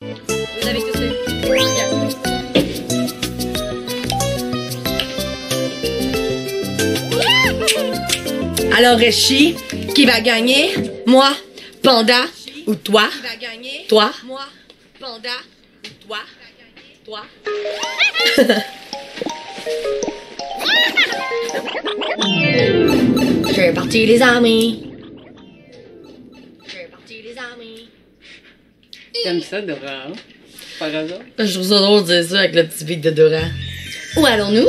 Vous avez que c'est. Alors, Réchi, qui va gagner? Moi, Panda ou toi? Qui va gagner? Toi? Moi, Panda ou toi? Toi? Je vais partir les amis. Je vais partir les amis. T'aimes ça, Dora, hein? Par hasard? Je trouve ça drôle de dire ça avec le petit beat de Dora. Où allons-nous?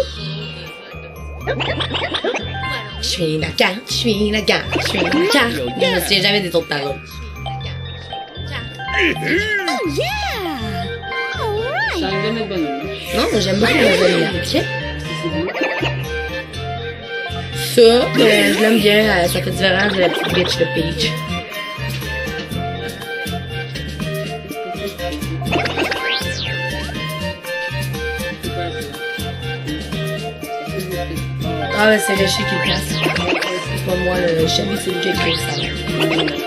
Je suis la gare, je suis la gare, je suis la gare. Je me souviens jamais des autres paroles. Oh yeah! Alright! Ça arrive jamais de bonne humeur. Non, mais j'aime beaucoup la vanille. Ok? Ça, je l'aime bien. Ça fait différent de la petite bitch de Peach. Ah ouais, c'est Réchi qui le place. C'est pas moi, le chef, c'est lui qui a écrit ça.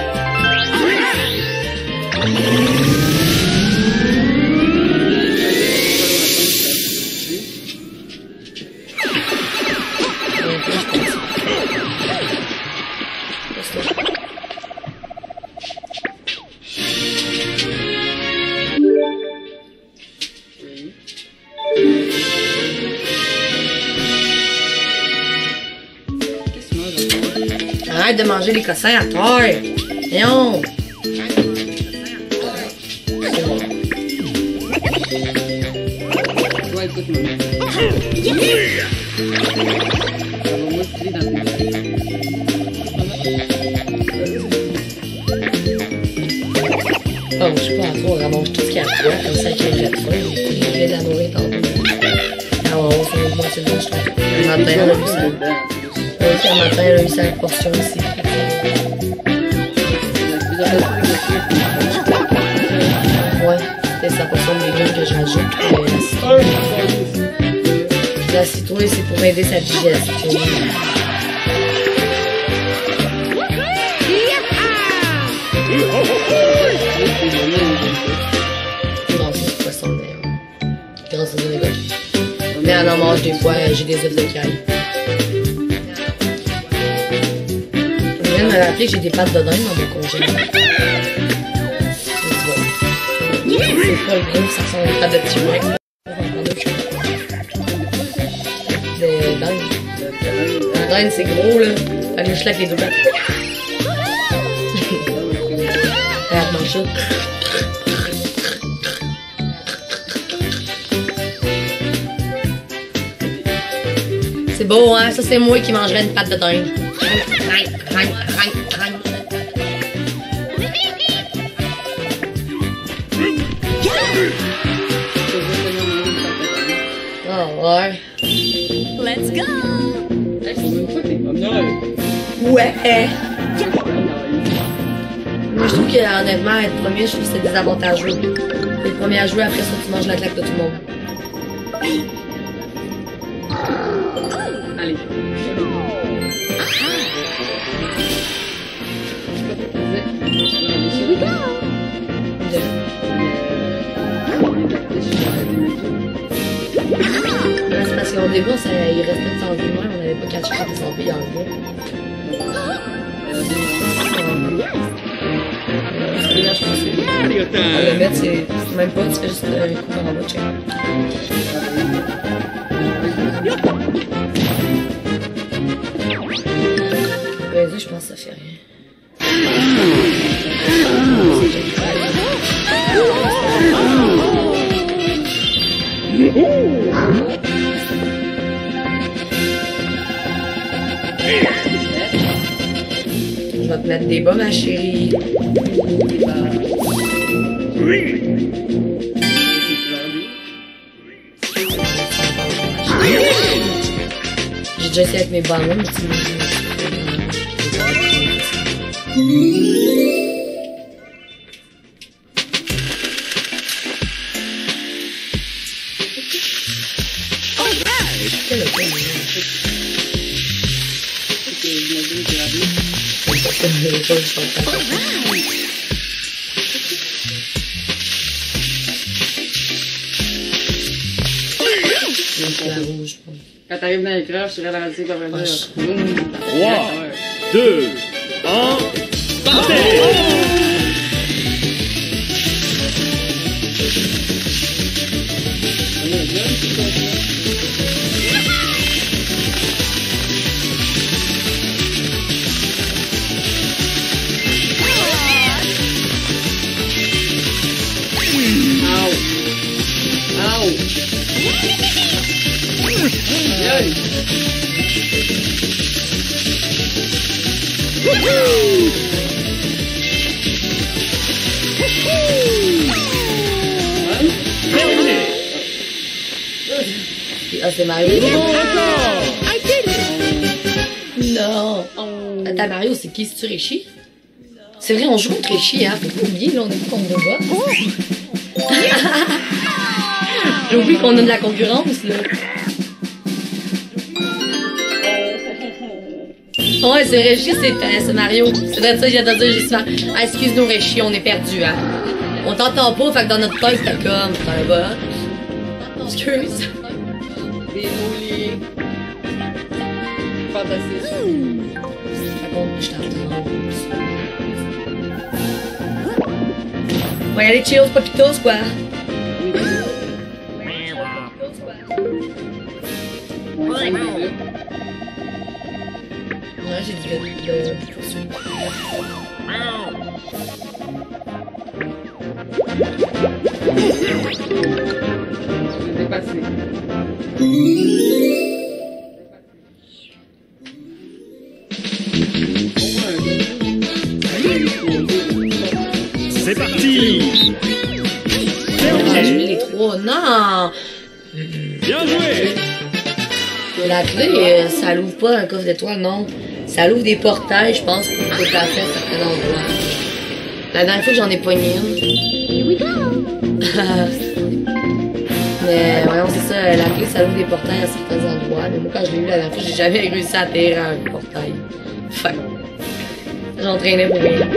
Arrête de manger les cossins à terre. Voyons. Toi, écoute, maman. Ça va motiver dans tes Oh, je sais pas, à toi, on mange tout ce qu'il y a à toi, comme ça qu'il y a de faim. Je vais la nourrir tantôt. Ah, on fait une moitié de manche tantôt. Le matin, on a vu ça. Oui, puis le matin, elle a eu 5 portions ici. Ouais, c'était sa portion de légumes que je rajoute. La citrouille, c'est pour aider sa digestion. Non, c'est poisson, mais grâce aux oreilles. Mais elle en mange des fois, j'ai des œufs de caille. Je viens de me rappeler que j'ai des pâtes de dinde dans mon congélateur. C'est pas gros, ça ressemble à des pâtes de petit mec. De dinde. La dinde, c'est gros, là. Allez, je claque les deux pattes. Regarde, mange ça. C'est beau, hein? Ça, c'est moi qui mangerais une pâte de dinde. Oh, ouais. Let's go! Ouais. Moi, je trouve que, honnêtement, être premier, je trouve que c'est désavantageux. T'es le premier à jouer, après ça, tu manges la claque de tout le monde. Allez. Here we go! C'est parce qu'au début, il restait de sans vie, on n'avait pas catché quand ils sont payés dans le bois. Là, je pense que le mettre, c'est même pas, tu fais juste un coup dans la boîte, check. Vas-y, je pense que ça fait rien. Je vais te mettre des bas, ma chérie. J'ai déjà essayé avec mes ballons, mais c'est... je pense. Quand t'arrives dans l'écran, je suis ralenti par après dire. 3, 2, 1, partez! Ah, c'est Mario. I did it! Non. Attends, Mario, c'est qui? C'est-tu Rishi? C'est vrai, on joue contre Rishi, hein. Faut pas oublier, là, on est pas contre Boba. J'ai oublié qu'on a de la concurrence, là. Ouais, c'est Rishi, c'est Mario. C'est vrai ça, j'ai entendu juste faire. Ah, excuse-nous, Rishi, on est perdu, hein. On t'entend pas, fait que dans notre tête, c'était comme. Ça va. Excuse. Des mouliers. Fantastique. Par contre, je t'entends. On va y aller chill, papitos, quoi. Ouais, j'ai dit de poursuivre. Je l'ai dépassé. C'est parti! Ah, j'ai mis les trois. Non! Bien joué! La clé, ça l'ouvre pas un coffre d'étoiles, non. Ça l'ouvre des portails, je pense, pour que t'as fait à certains endroits. La dernière fois que j'en ai pogné une. Here we go! Mais voyons, c'est ça, la clé, ça ouvre des portails à certains endroits. Mais moi, quand je l'ai eu la dernière fois, j'ai jamais réussi à atterrir à un portail. Fuck. J'entraînais pour rien.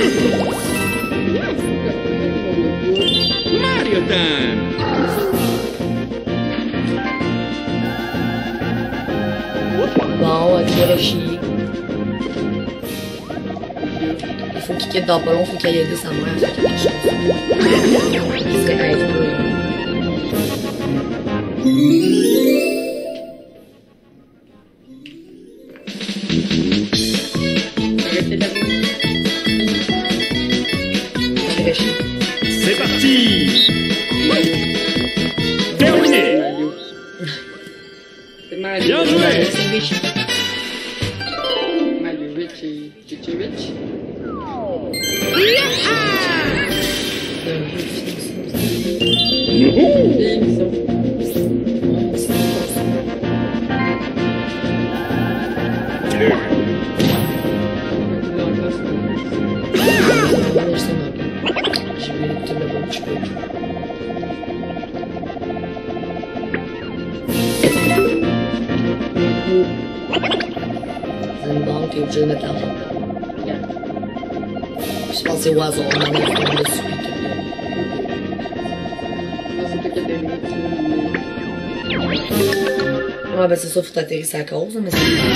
Mario Time! Bon, ok, Rishi. Il faut qu'il quitte dans pas long, il faut qu'il aille aider sa mère à faire quelque chose. Il serait aide-moi. Arrêtez la musique. Rishi. C'est parti! Terminé! C'est Mario. Bien joué! C'est Rishi. Mario Rich et Richie Rich. C'est un jeu de filles, ça. Film, ça. Ouais, c'est pas ça. Ouais, je sais même pas. J'ai vu l'écouter de la bouche, je peux. C'est une banque, t'es obligé de mettre l'argent dedans. Je pense que c'est au hasard, on en a fait dessus. Non, c'est toi qui as aimé. Ouais, ben c'est ça, faut t'atterrir sa cause, mais c'est.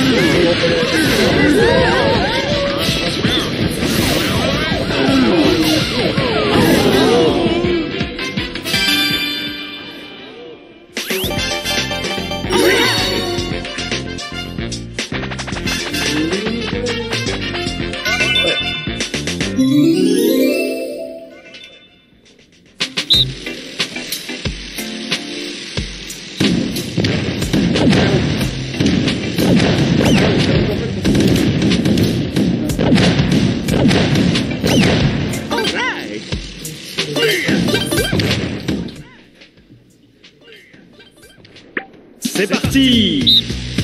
C'est parti!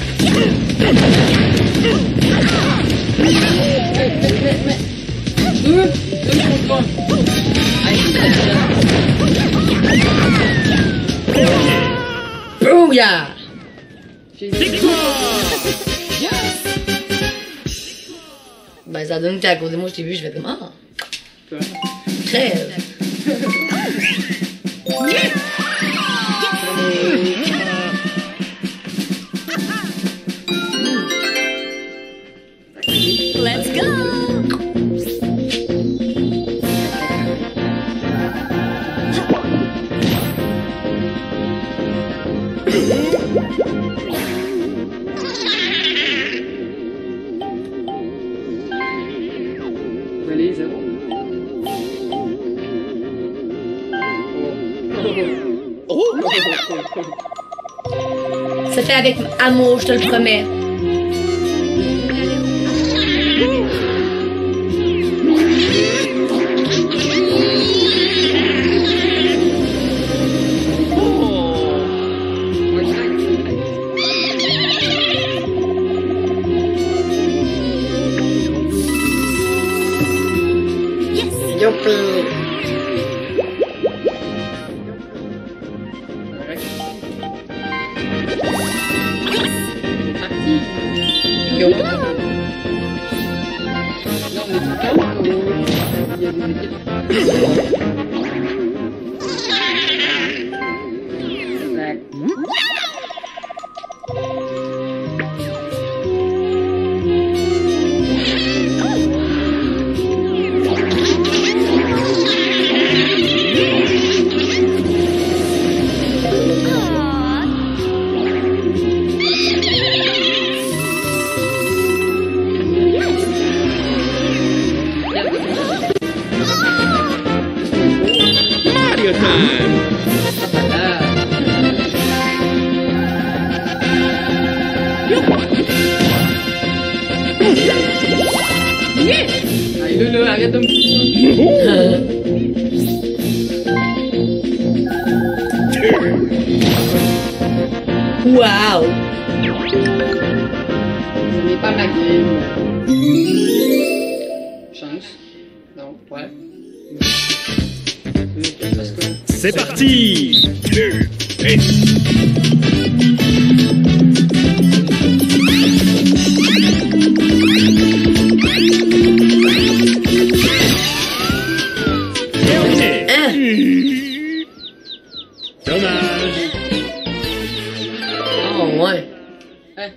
Booyah! Ben ça donne que t'es à côté de moi, je t'ai vu, je fais comme ah! Crève! C'est fait avec amour, je te le promets. Youpi! Yo. Non, mais tu calmes ou il y a des équipes? Mario time! Allez, Loulou, arrête de me pousser. Wow! Ce n'est pas ma game. Chance. Non, ouais. Parce que... C'est parti! Terminé! Hein? Dommage! Oh, ouais. Hein?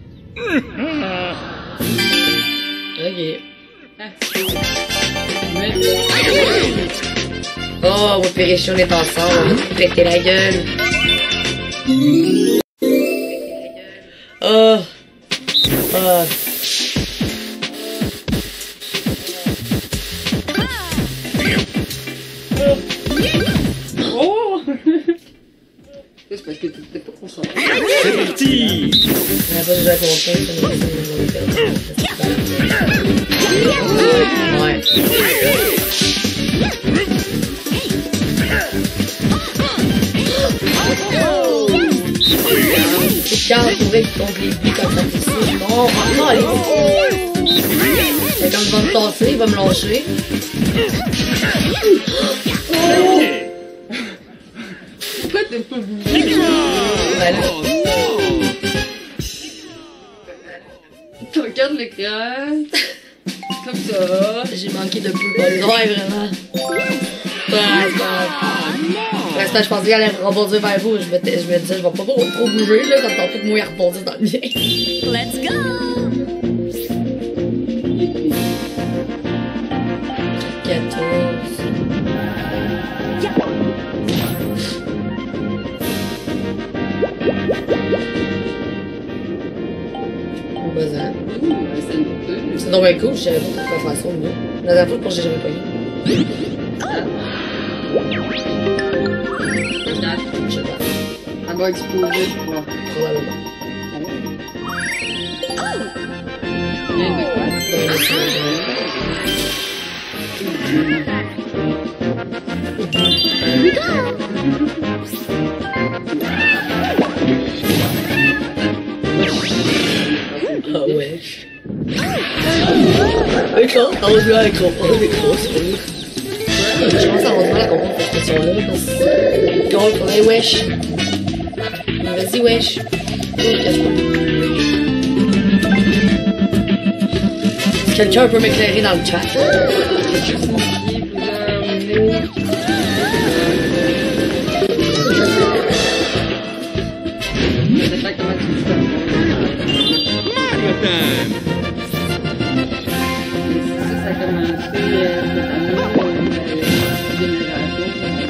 Ok. Hein? Mais... Oh, on va périr, on est ensemble, on va te péter la gueule. Oh. Oh. Oh! C'est parce que t'étais pas concentré. C'est parti! On a pas déjà compté, ça nous fait ouais. C'est quand on trouvait contre les buts comme ça, c'est non, non, allez. C'est comme il va me tasser, il va me lâcher. Pourquoi t'es pas venu? Ben là, Tu regardes l'écran. Comme ça. j'ai manqué de peu pas le droit, vraiment. Ouais, je pensais qu'elle allait rebondir vers vous. Je me disais, je vais pas trop bouger, là, quand tantôt que moi, il rebondit dans le mien. Let's go! 14. Vas-y. C'est donc bien cool, je savais pas pourquoi faire ça au mieux. La dernière fois, je pense que j'ai jamais pogné. Je sais pas, Elle va exploser, je crois. probablement. Bien de quoi? Here we go! Ah wesh. D'accord, on va jouer avec comprendre les grosses rires. Je pense qu'on va du mal à comprendre cette question-là, parce que c'est drôle pour les wesh. Vas-y wesh. Quelqu'un peut m'éclairer dans le chat? Mario time! Ça a commencé cette année, génération.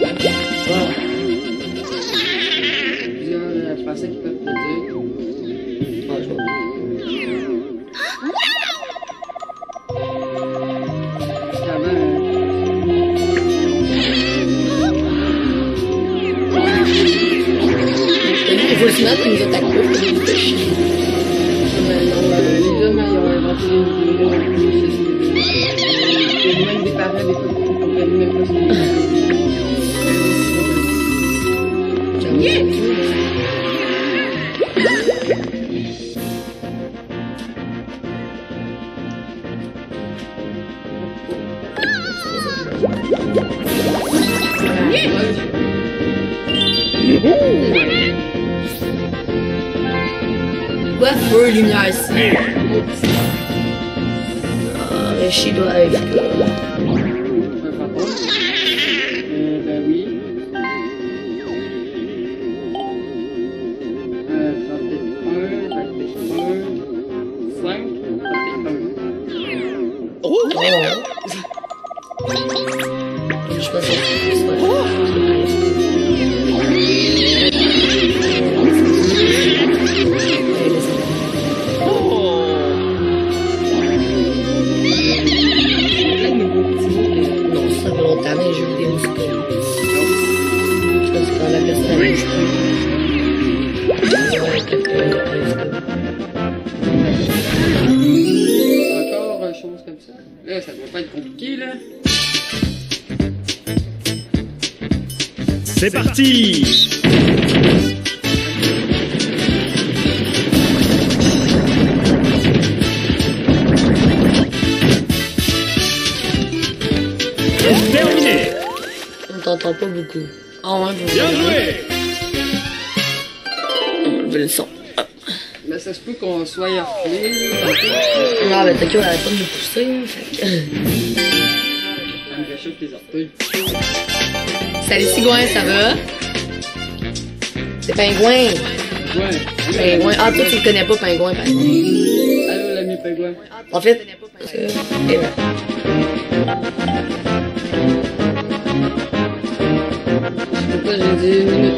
Plusieurs Français qui peuvent te dire. Ah, je vois. Avant, final, tu nous attaques pas. Les hommes, ils ont inventé des vidéos en plus. Il y a même des parents, des fois, qui comprennent même pas ce qu'ils Quoi, feu, lumière ici? Ah, mais she doit être là. Ben oui. Ça fait 5, Oh! Je pense que c'est non, ça fait longtemps, mais les jeux vidéo, c'est comme... Parce que quand la personne bouge encore chose comme ça. Là, ça doit pas être compliqué, là. C'est parti. Terminé. on t'entend pas beaucoup. Ah ouais, Bien joué. On veut le son. Mais ça se peut qu'on soit harcelé. Ah, ben Tokyo, elle arrête pas de me pousser, fait que... Ça me réchauffe les orteils. Salut Cigouin, ça va? C'est Pingouin. Ouais. Pingouin. Ah, toi, tu le connais pas, Pingouin, par exemple. Allô, l'ami Pingouin. En fait, et ouais. Pourquoi j'ai dit 1 minute?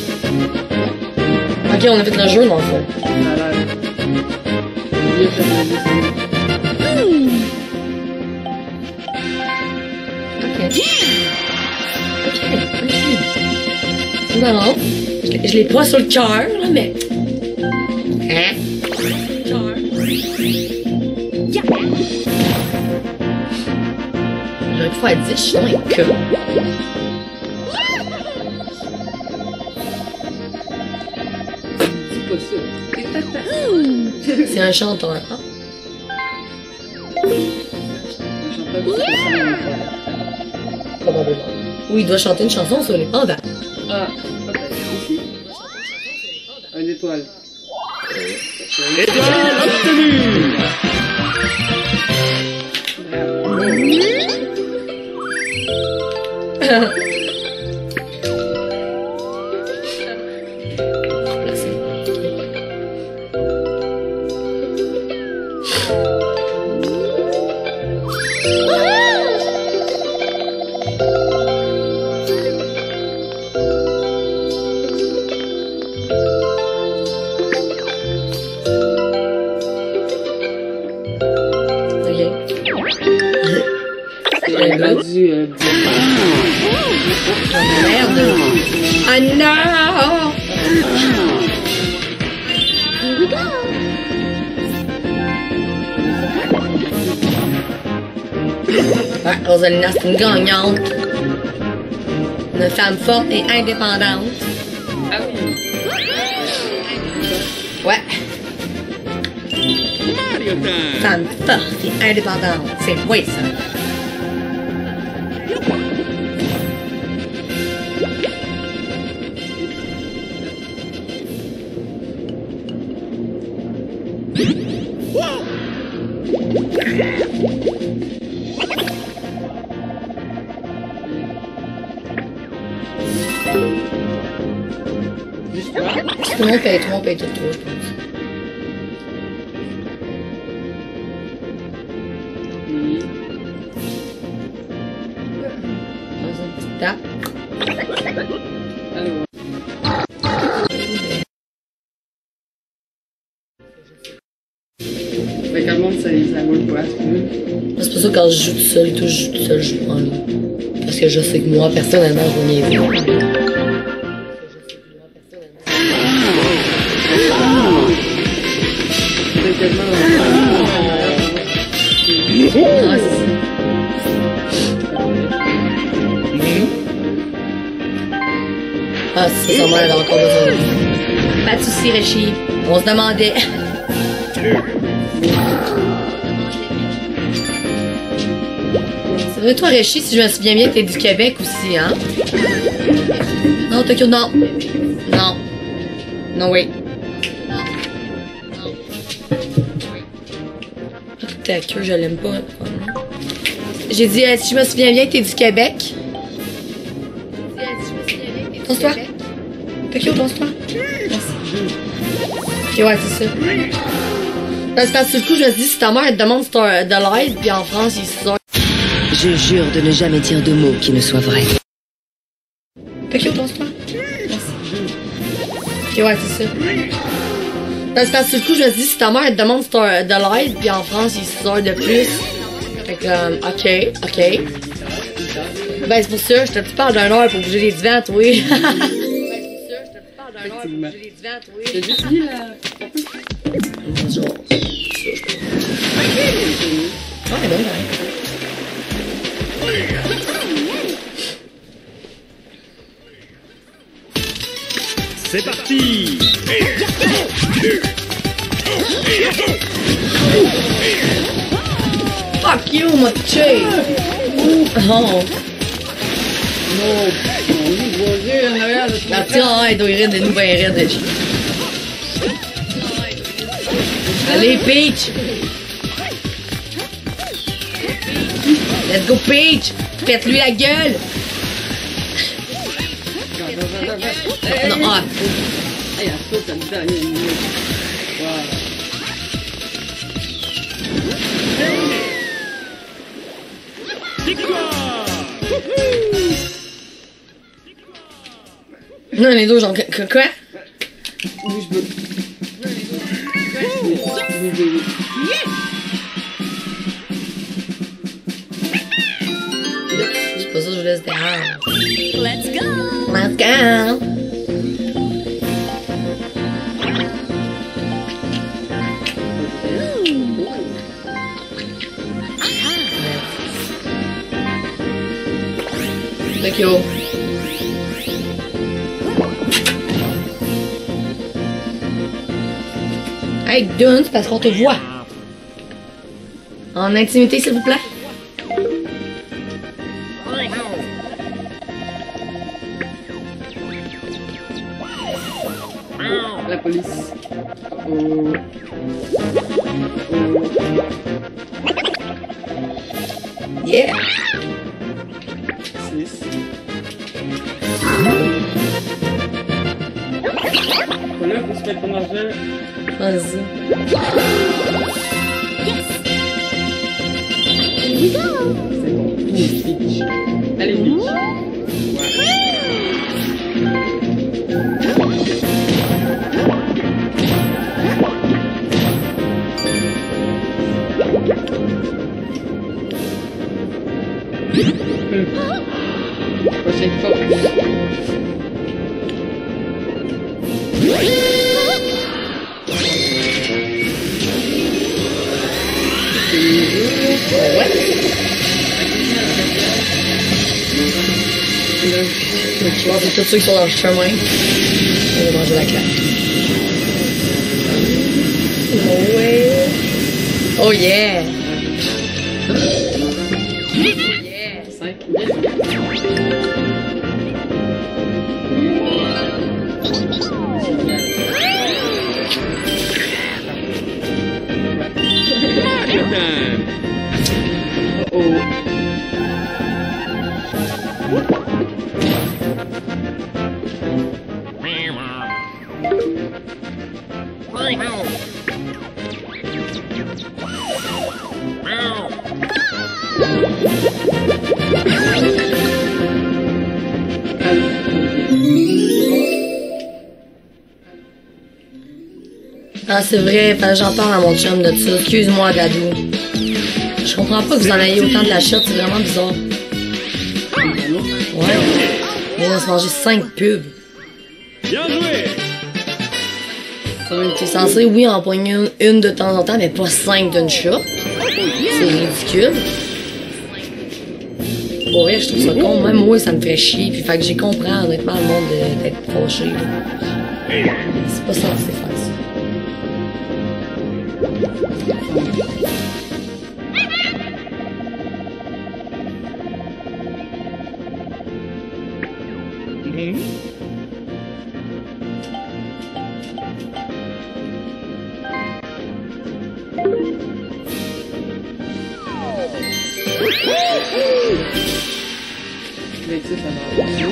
Ok, on a fait le jeu, dans le fond. Ça a l'air. Bien fait de le dessiner. Ok. Non, je l'ai pas sur le cœur, là, mais... Hein? J'aurais pu faire 10, je suis dans les queues. Dis pas ça. T'es tata. C'est un chanteur, hein? Je chantais pas ça. Probablement. Oui, il doit chanter une chanson sur les pandas. Ah, peut-être. Ici. Une étoile. Étoile obtenue. C'est un gars du... Merde! Ah non! Here we go. Ouais, Rosalina, c'est une gagnante. Une femme forte et indépendante. Ah oui. Ouais, Mario Time. femme forte et indépendante. C'est oui, ça. Tout le monde paye tout, je pense. Dans une petite tape. Fait que le monde, ça vaut quoi, tu veux? C'est pour ça que quand je joue tout seul et tout, je joue tout seul, je prends là. Parce que je sais que moi, personnellement, je vais niaiser. C'est tellement... Ah, c'est ça. Ah, c'est ça, elle a encore besoin de lui. Pas de soucis, Réchi. On se demandait. C'est vrai, toi, Réchi, si je me souviens bien, t'es du Québec aussi, hein? Non, Tokyo, non. Non. Non, oui. Ta queue, je l'aime pas. J'ai dit, si je me souviens bien, t'es du Québec. Pense-toi. Tokyo, pense-toi. Merci. Ok, ouais, c'est ça. Parce que sur le coup, je me suis dit, si ta mère elle te demande de l'aide, puis en France, ils se sont... Je jure de ne jamais dire de mots qui ne soient vrais. Tokyo, pense-toi. Merci. Ok, ouais, c'est ça. Parce que sur le coup, je me suis dit, si ta mère elle te demande de l'aide, puis en France, ils se sortent de plus. Fait que, ok. Ben, c'est pour ça, je te parle d'un heure pour bouger les divans, toi. Ben, c'est pour ça, je te parle d'un heure pour bouger les divans, toi. T'as juste dit la... Genre, ça, je pense. Ouais, ben, ouais. C'est parti. Fuck you, my chick! Oh. Non, lui, mon Dieu, en arrière de La petite, il doit y rire de nous, ben rire de chic. Allez, Peach! Let's go, Peach! Pète-lui la gueule! Non, ah! Hey, elle saute là-dedans, il y a une minute. Wow. Victoire! Non, les deux, genre, quoi? Bouge pas. Bouge. C'est pas ça que je laisse derrière. Let's go. Let's go! Tokyo. Hey, Dune, c'est parce qu'on te voit. En intimité, s'il vous plaît. La police. Oh. Yeah! 6. Voilà, faut se mettre ton argent. Vas-y. Here we go. C'est bon. Bitch. Allez, bitch. Prochaine fois. Je pense que tous ceux qui sont dans le chemin, on va manger la claque. Oh ouais! Oh yeah! Yeah! 5. Time. Oh. Ah, c'est vrai, j'en parle à mon chum de ça. Excuse-moi, Dadou. Je comprends pas que vous en ayez autant de la shot, c'est vraiment bizarre. Ouais. Mais on se manger 5 pubs. Bien joué. T'es censé, oui, en pogner une de temps en temps, mais pas 5 d'une shot. C'est ridicule. Pour vrai, je trouve ça con. Même moi, ça me fait chier. Puis fait que j'ai compris honnêtement le monde d'être fâché. C'est pas censé faire ça. Avec ça, ça va.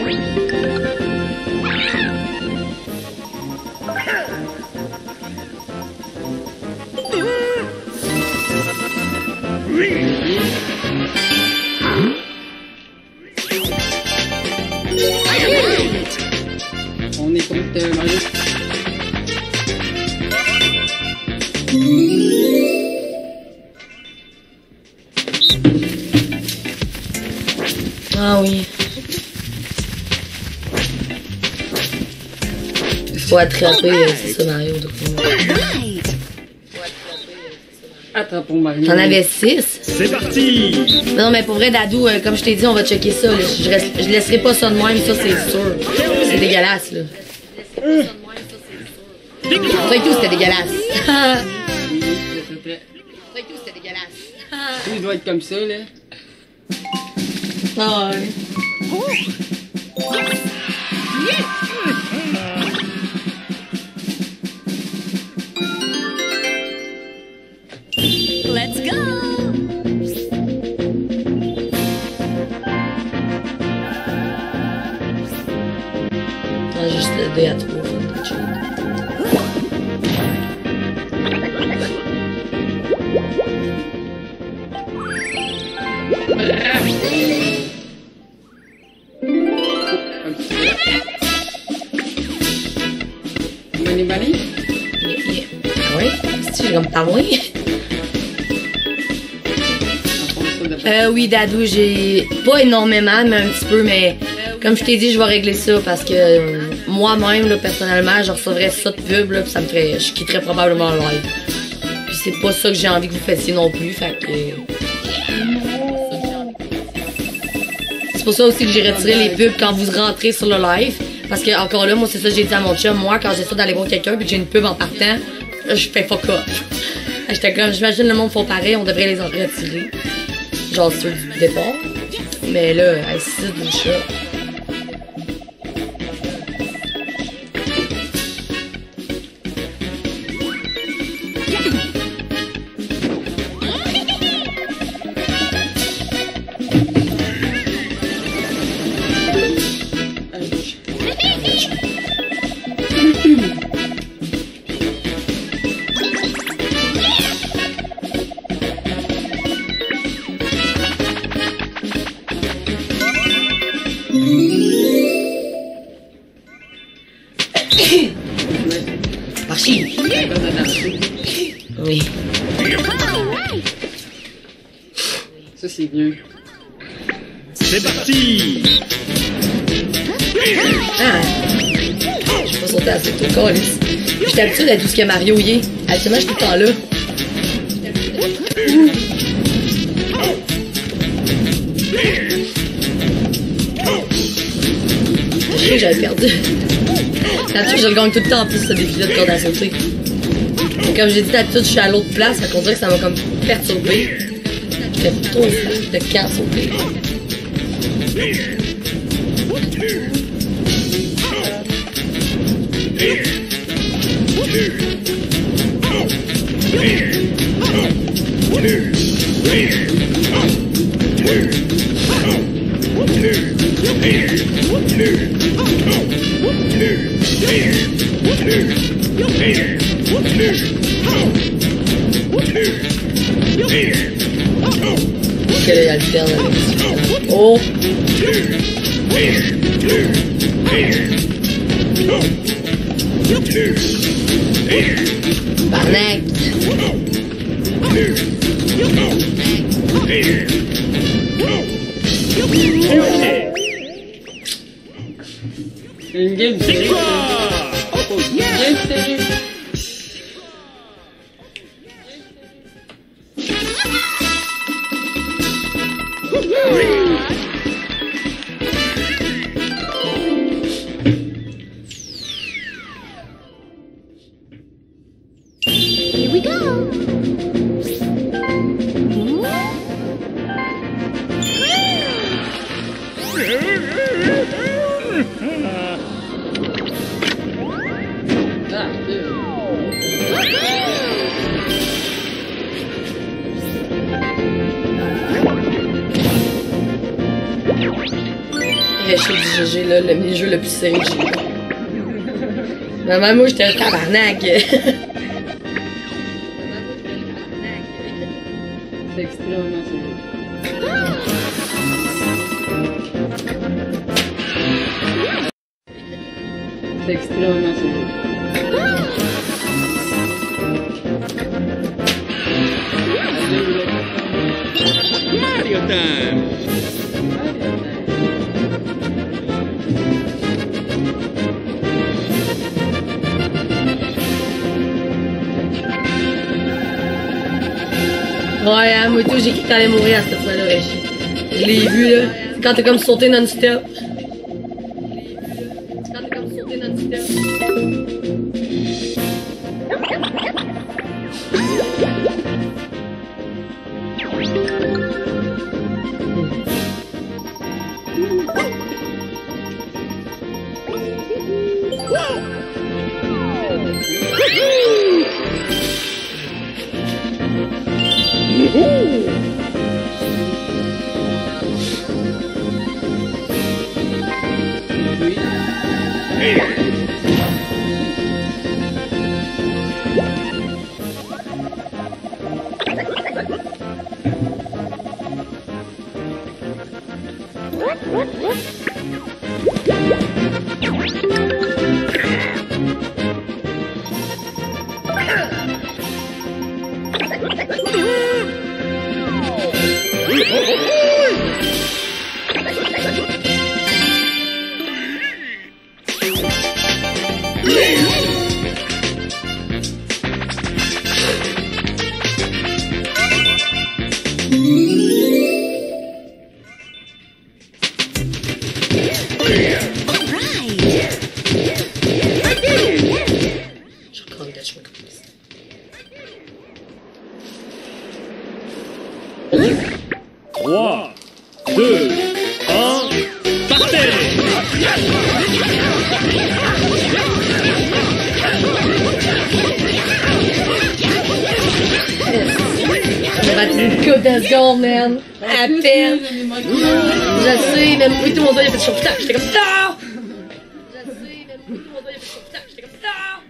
On est contre Mario. Ah oui. Faut attraper, c'est ça Mario. Attrapons Mario. J'en avais 6. C'est parti. Non mais pour vrai Dadou, comme je t'ai dit, on va checker ça. Là. Je laisserai pas ça de même, ça c'est sûr. C'est dégueulasse là. Après tout c'était dégueulasse. Après tout c'était dégueulasse. Il doit être comme ça là. Ah ouais. Let's go! Ah, juste le dé à 3. Money Bunny? Oui, c'est comme pas moi. Oui, Dadou, j'ai pas énormément, mais un petit peu, mais comme je t'ai dit, je vais régler ça parce que moi-même, là, personnellement, je recevrais ça de pub, là, puis ça me ferait, je quitterais probablement le live. Puis c'est pas ça que j'ai envie que vous fassiez non plus, fait que... C'est pour ça aussi que j'ai retiré les pubs quand vous rentrez sur le live, parce que encore là, moi, c'est ça que j'ai dit à mon chum, moi, quand j'essaie d'aller voir quelqu'un puis que j'ai une pub en partant, je fais fuck off. J'étais comme, j'imagine le monde font pareil, on devrait les en retirer. Genre ceux du départ. Mais là, c'est du chat. Archie. Oui. Ça, c'est vieux. C'est parti. Ah. Je suis pas sauté assez tôt, câlisse. J'étais habituée d'être tout ce que Mario y est. Actuellement, je suis tout le temps là. Je sais que j'avais perdu. D'habitude, je le gagne tout le temps en plus, ce défi-là de corde à sauter. Et comme j'ai dit, d'habitude, je suis à l'autre place, fait qu'on dirait que ça m'a comme perturbé. J'étais trop de camp à sauter. Quelle alterne avec oh! Barnac! Une game, c'est Victoire. game, c'était échec du GG, là, le mini-jeu le plus sérieux que j'ai eu. Maman, moi, j'étais un tabarnak. C'est extrêmement sérieux. C'est extrêmement sérieux. Mario time. Ouais, hein, moi tout, j'ai cru que t'allais mourir à cette fois-là. Ouais. Je l'ai vu, là. C'est quand t'as comme sauté non-stop. C'est quand t'as comme sauté non-stop. Trois, deux, un, partez! J'ai battu une coupe de secondes, man. À peine. Je sais, même oui, tout mon doigt, il a fait chaud. Putain, j'étais comme ça. Je sais, même oui, tout mon doigt, il a fait chaud. Putain, j'étais comme ça.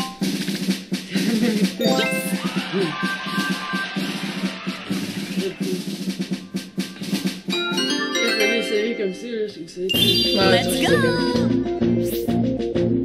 Quand t'as des séries comme ça, là, c'est que c'est... Ouais, Let's je sais bien. go!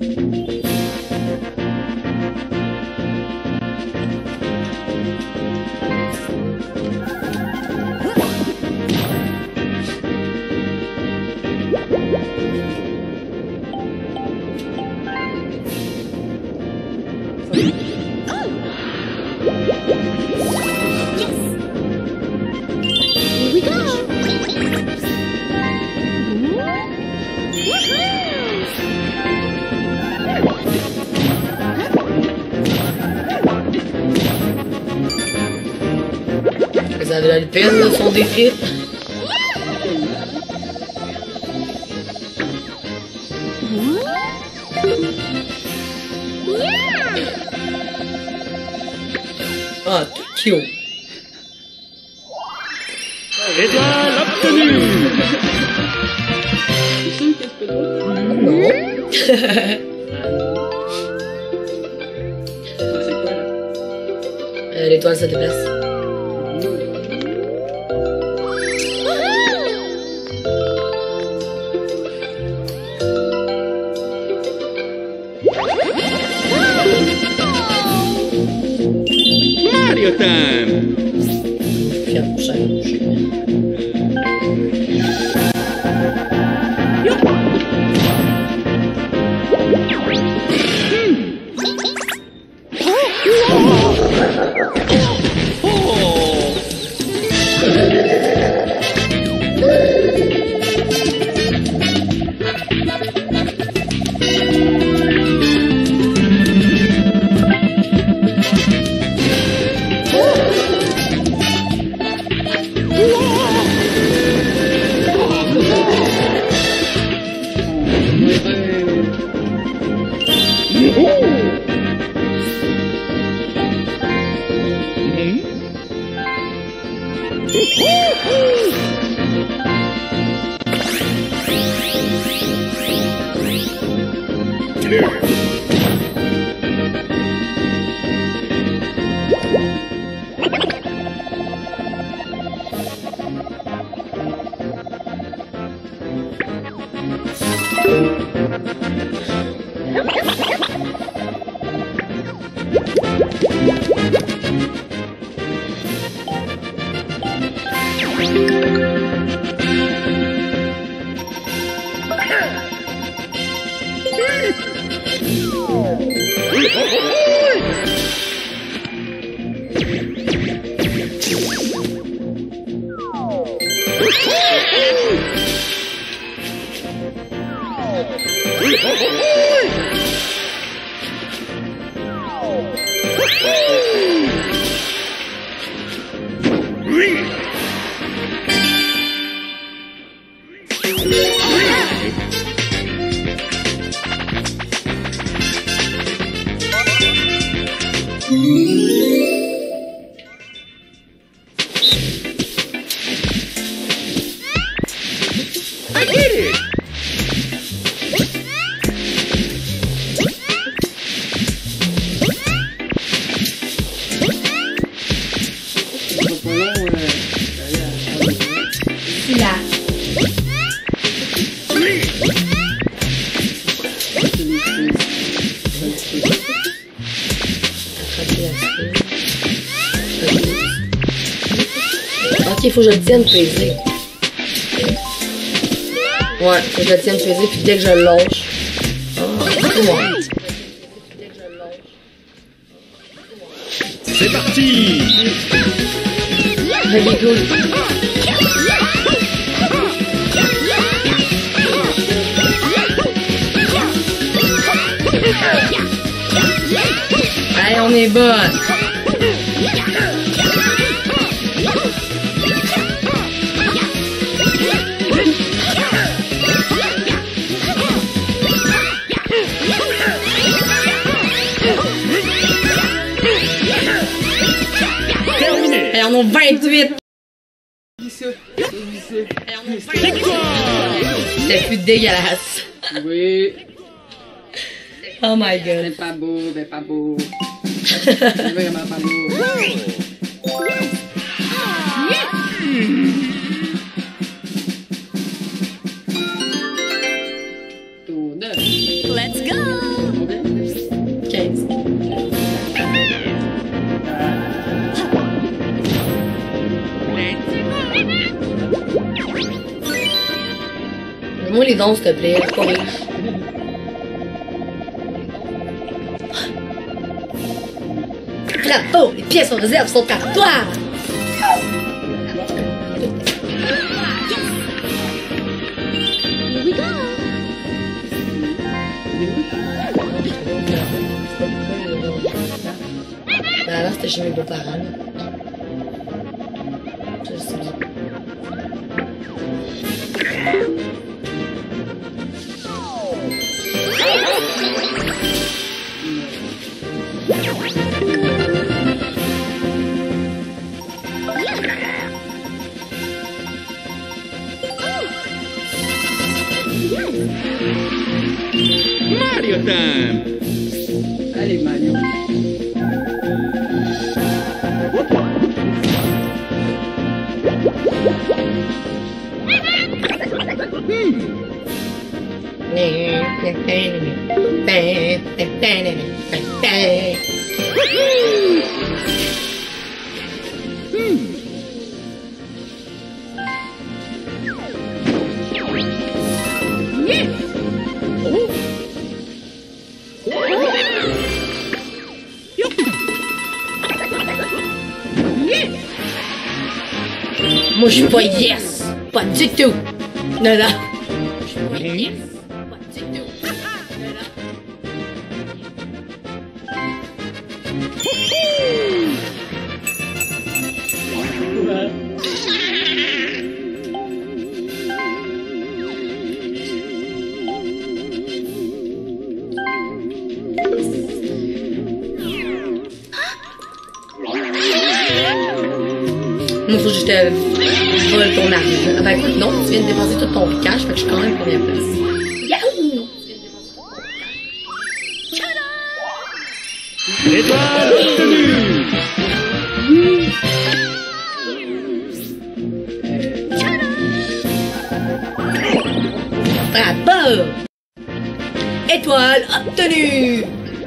Here we go! Ça a de la peine, là, son défi. Ah, cute. Étoile obtenue! C'est sûr que c'est pas drôle? Non. C'est quoi, là? L'étoile se déplace. Mario time! Fiat prochain. Ok, faut que je le tienne pesé. Ouais, faut que je le tienne pesé, puis dès que je le lâche. C'est parti! Baby cool. Allez, on est bonne. Et on a 28. C'était plus dégueulasse. Oui. Oh my god. C'est pas beau, c'est pas beau. C'est vraiment pas beau. Tour 9. Let's go! 15. Donne-moi les dons, s'il te plaît. Pas riche. Bravo! Les pièces en réserve sont à toi! Here we go! Ben alors, c'était chez mes beaux-parents. Là. Je sais bien. Mario time! Allez, Mario. Moi, je suis pas yes! Pas du tout! Non, non! Je suis pas yes! Pas du tout! Non, non! Moi, faut que je te vole ton argent. Ah ben écoute, non, tu viens de dépenser tout ton cash, fait que je suis quand même première place. Yahoo! Étoile obtenue. Bravo! Étoile obtenue!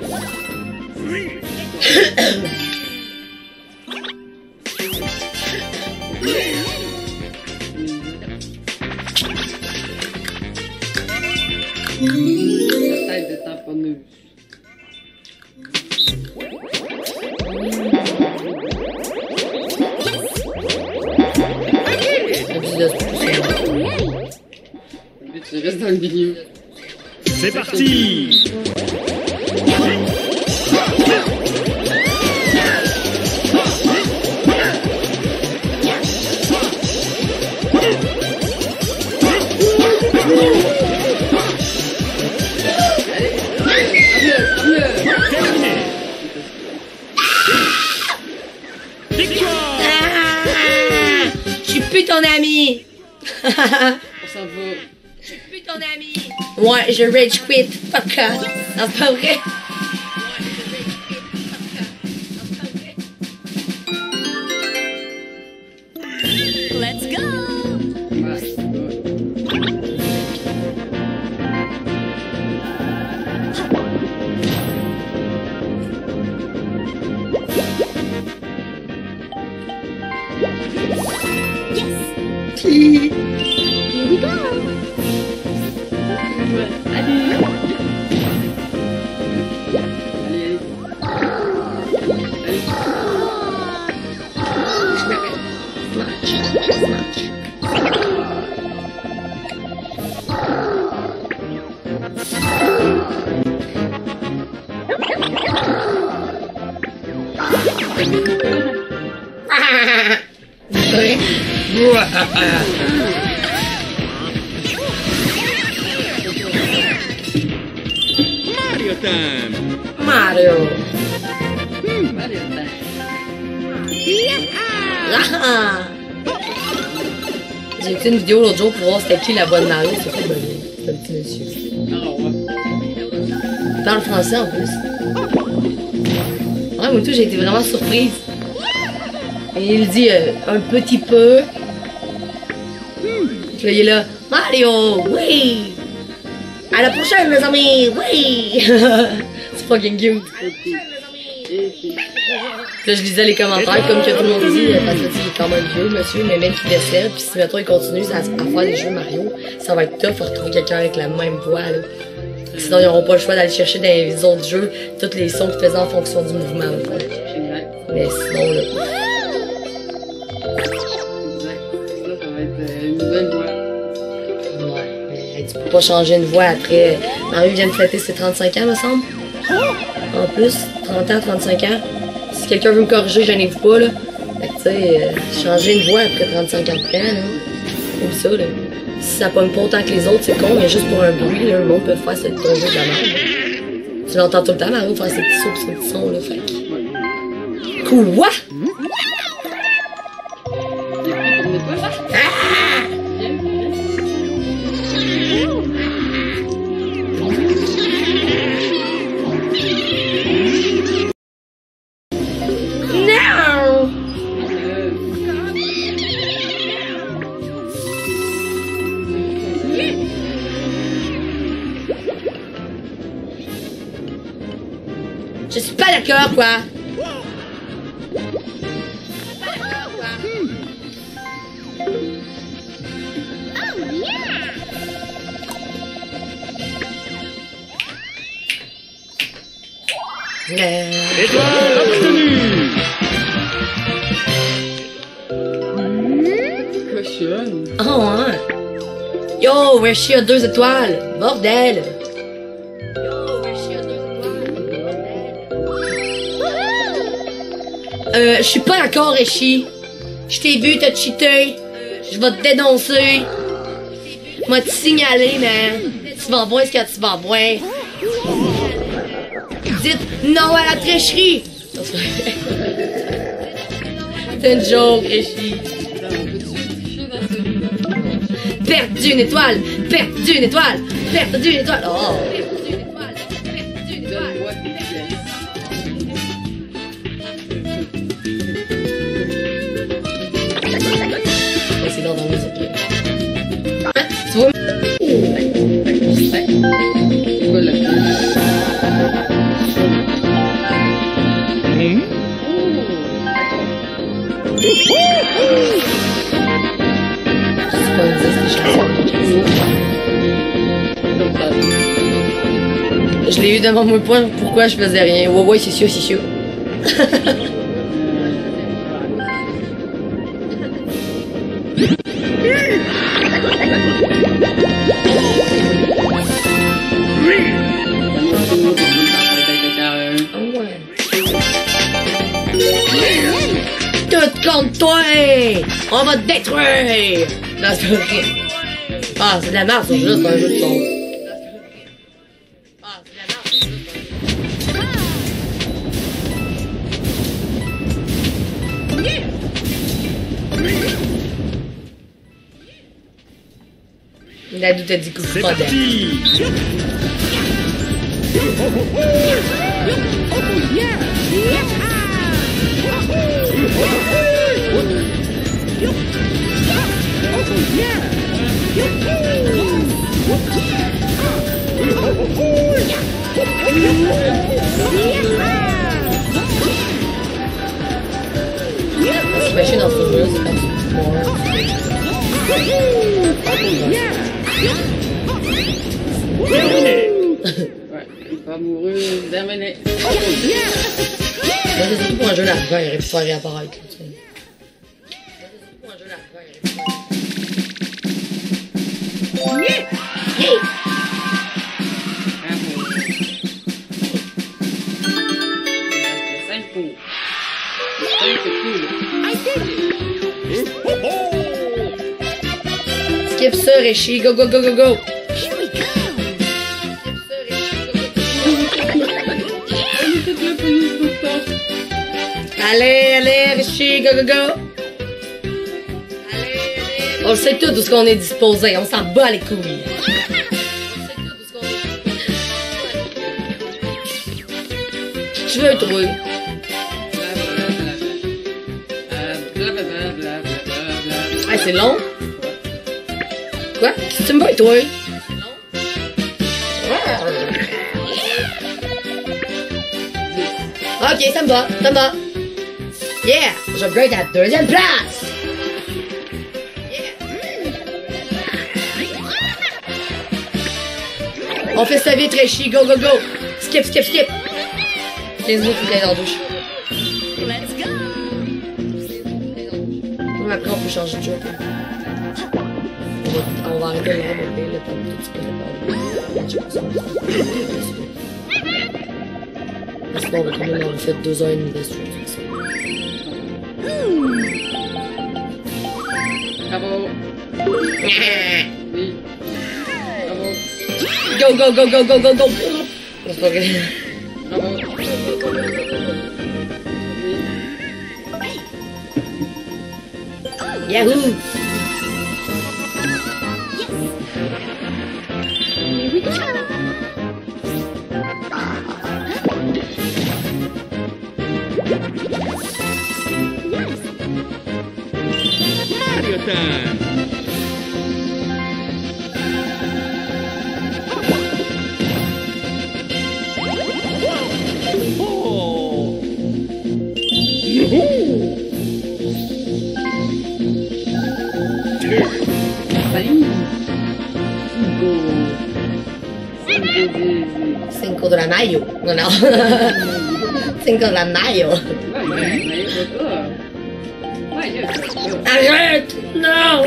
Tête de tamponneuse. Tu restes dans le milieu. C'est parti. Terminé. Victoire. Je suis plus ton ami! On s'en va. Je suis plus ton ami! Ouais, je rage quit. Fuck off. Non, c'est pas vrai. Let's go! Ouais, c'est bon. Here we go! Allez, Mario Time. Mario! allez, attends. Ah! J'ai écouté une vidéo l'autre jour pour voir c'était qui la bonne Mario. C'est pas bonne. C'est un petit monsieur. Non, ouais. Il parle français en plus. Ouais, moi tout, j'ai été vraiment surprise. Et il dit un petit peu. Puis là, il est là. Mario, oui! À la prochaine, mes amis, oui! C'est fucking cute. Puis là, je lisais les commentaires, comme que tout le monde dit, parce que il est quand même vieux, monsieur, mais même qu'il décède, puis si mettons il continue à faire des jeux Mario, ça va être tough à retrouver quelqu'un avec la même voix, là. Sinon, ils n'auront pas le choix d'aller chercher dans les autres jeux tous les sons qu'ils faisaient en fonction du mouvement. Exact. Mais sinon, là. Exact. Là, ça va être une nouvelle voix. Ouais, mais tu peux pas changer une voix après. Mario vient de fêter ses 35 ans, me semble. En plus, 30 ans, 35 ans. Si quelqu'un veut me corriger, gênez-vous pas, là. Fait que, tu sais, changer une voix après 35 ans de temps, là. Comme ça, là. Si ça pogne pas autant que les autres, c'est con, mais juste pour un bruit, là, le monde peut faire cette tomber de la merde. Tu l'entends tout le temps, Mario, faire ses petits sauts pis ses petits sons, là. Fait que. Quoi? Non! Je suis pas d'accord, quoi. Étoile obtenue. Cochonne. Oh, hein? Yo, Hershey a 2 étoiles. Bordel. Yo, Hershey a 2 étoiles. Bordel. Je suis pas d'accord, Hershey. Je t'ai vu, t'as cheaté. Je vais te dénoncer. Je vais te signaler, man. Tu vas voir ce que tu vas voir. Dites non à la tricherie. C'est une joke, Hershey. Perdu une étoile! Perdu une étoile! Perdu une étoile! Oh! Perdu une étoile! Perdu une étoile! Je l'ai eu devant mon point, pourquoi je faisais rien. Ouais, ouais, c'est sûr, c'est sûr. Tout contre toi! On va te détruire! Non, c'est pas vrai. Ah, c'est de la merde, ce jeu-là, c'est un jeu de son. Ah, c'est de la merde, ce jeu-là, c'est un jeu de son. Il a tout dit coup de C'est pas d'air. parti. Se mexer dans ce jeu, c'est pas super bon. Terminé. Ouais, une fois amoureux, terminé. C'est surtout pour un jeu d'argent, il aurait pu faire réapparaître. Tu sais. C'est surtout pour un jeu d'argent, il aurait pu faire. Skip ça, Rishi, go go go go go! Here we go. Skip ça, Rishi, go go go go! Allez, allez, Rishi, go go go! Allez, allez! On le sait tout où ce qu'on est disposé, on s'en bat les couilles! On sait tout où ce qu'on est disposé. Tu veux, toi? Ah, c'est long? Quoi? Tu me vois, toi? Ok, ça me va, ça me va. Yeah! J'upgrade à la 2e place! Yeah. On fait ça vite, Rishi, go, go, go! Skip, skip, skip! 15 minutes, faut qu'elle aille dans la douche. Let's go. Après, on peut changer de jeu. On va arrêter de remonter le temps tout petit peu. Sinon, on va quand même avoir fait 2h30 de stream. Bravo. Oui. Bravo. Go, go, go, go, go, go, go! C'est pas vrai. Bravo. Oui. Yahoo! Here we go. Mario time. Oh. Cinco de mayo. No, no. Cinco de mayo. Arrête! Non!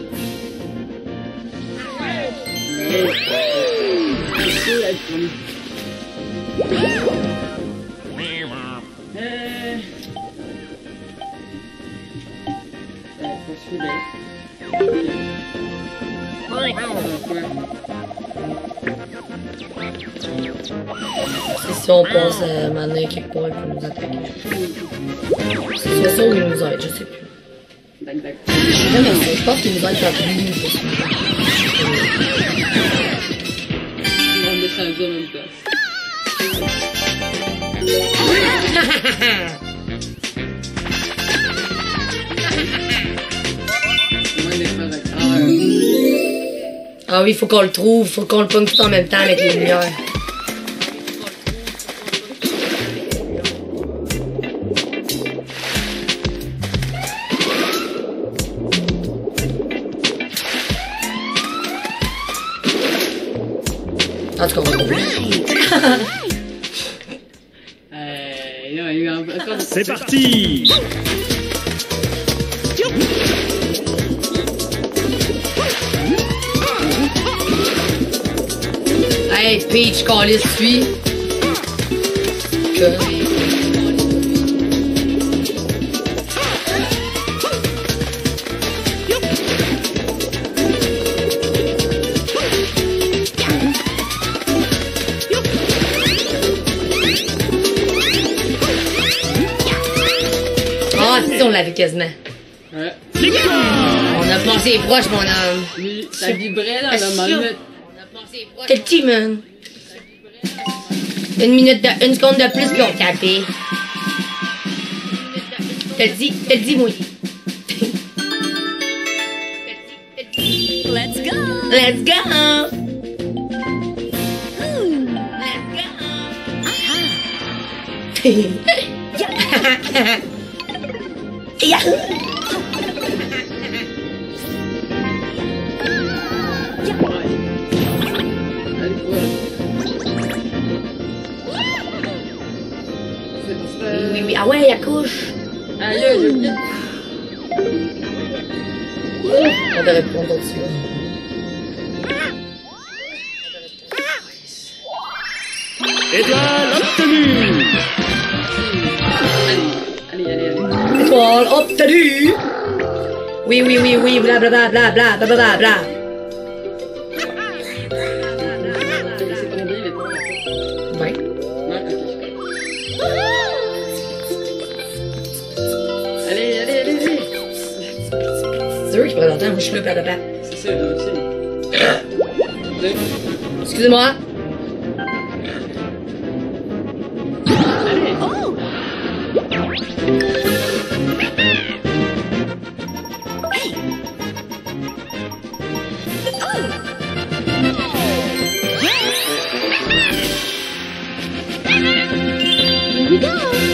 Si on passe à Mané quelque part, il peut nous attaquer. C'est soit ça ou il nous aide, je sais plus. Je pense qu'il nous aide pas plus. On va descendre en même place. Ah oui, faut qu'on le trouve, faut qu'on le pogne tout en même temps avec les lumières. En tout cas, on va trouver. Non, il y a encore... C'est parti. Hey, Peach, calisse, suis. Que... Ah, si, on l'avait quasiment. Ouais. On a passé proche, mon homme. Lui, ça vibrait dans le Assure. moment. Quel petit, man. Une seconde de plus, puis on tapait. T'as dit, moi. Let's go. Let's go! Ooh. Let's go! Yahoo! Oui, oui. Ah ouais, accouche! Aïe, j'ai oublié. On devrait prendre dessus. Étoile obtenue. Allez. Étoile obtenue! Oui, oui, oui, oui, bla bla bla bla bla bla bla bla. C'est tombé, il est tombé. Ouais. Non, ok, Allez. C'est eux qui prennent longtemps, moi je suis là, bla bla bla. C'est ça, aussi. Excusez-moi. Allez. Oh. Here we go.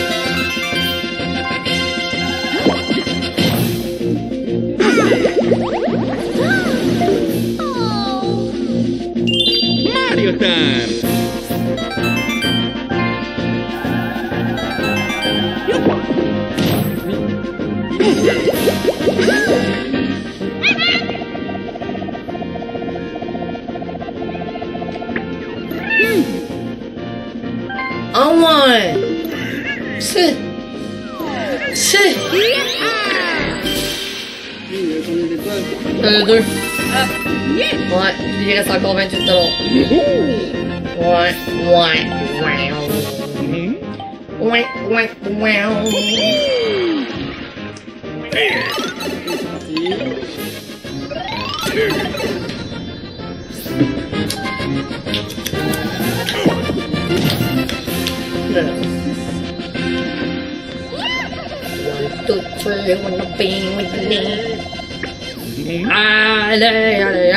Mario Time. En moins. C'est. Oui, on est des étoiles. Deux. Ouais, il reste encore 28 $. Ouais. One, two, three, wanna be with me. Allez,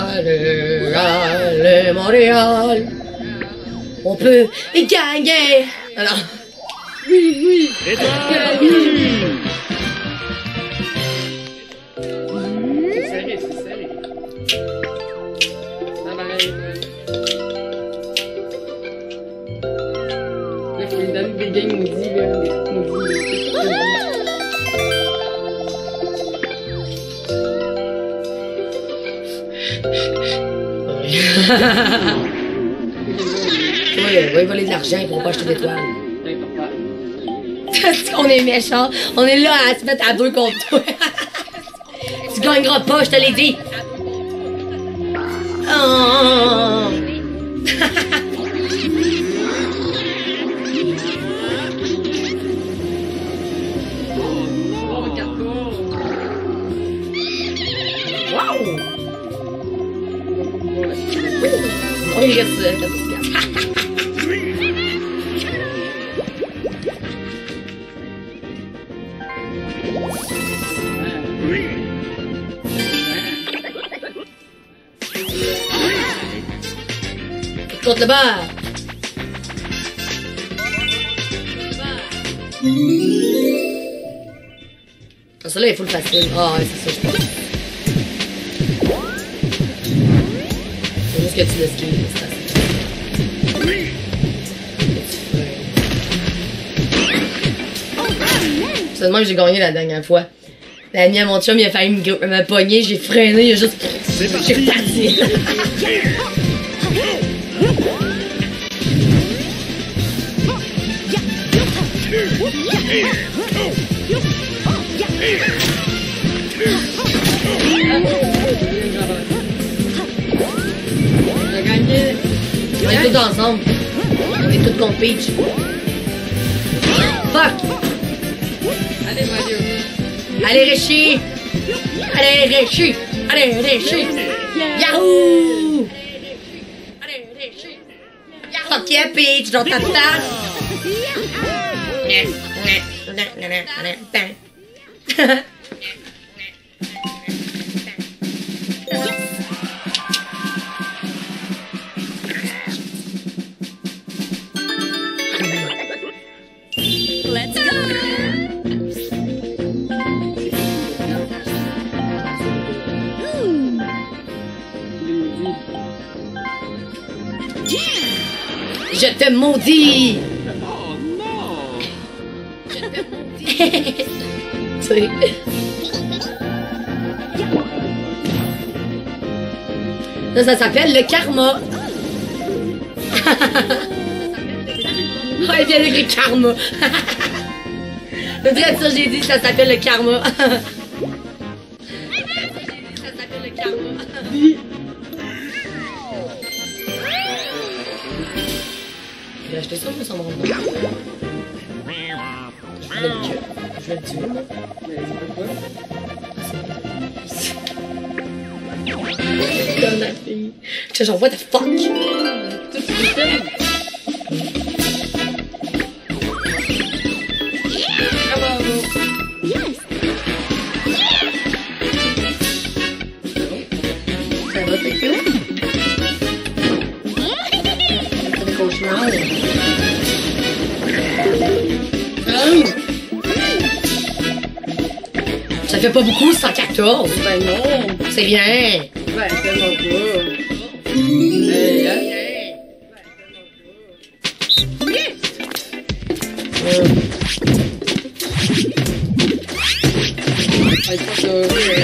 Montréal. On peut y gagner. Alors, Oui. Étoile obtenue. C'est serré. Ça va aller. Là, faut lui donner des games maudits, là. ouais, il va voler de l'argent, il pourra pas acheter d'étoiles. Papa. On est méchants. On est là à se mettre à deux contre toi. Tu gagneras pas, je te l'ai dit. Oh. Oh, carton. Wow. Voilà. On y reste. Contre le bas. Ah, ça là, il faut le facile. Ah, ouais, c'est ça, je pense. C'est juste que tu l'esquives, c'est facile. c'est de même que j'ai gagné la dernière fois. La nuit à mon chum, il a failli me pogner, j'ai freiné, il a juste... J'ai reparti. On a gagné. On est tous ensemble. On est tous contre Peach. Fuck! Allez, Mario. Allez, Rishi! Allez, Rishi! Allez, Rishi! Yahoo! Allez, Rishi! Fuck yeah, Peach, dans ta face! Let's go. Je te maudis! Oh non! Je te maudis! C'est... Ça s'appelle le karma. Ah, il vient avec le karma. C'est vrai ça, j'ai dit, ça s'appelle le karma. Ça s'appelle le karma. J'ai acheté ça, mais ça me rend pas. Je vais le tuer. Mais c'est pourquoi? Connasse fille. J'étais genre, what the fuck? Tout ce que t'aimes. Yes. Ça va, t'es cool? C'est des cauchemars. Ça fait pas beaucoup, 114. Ben non. C'est bien. Ben tellement pas. Hey, hein? Hey, je pense que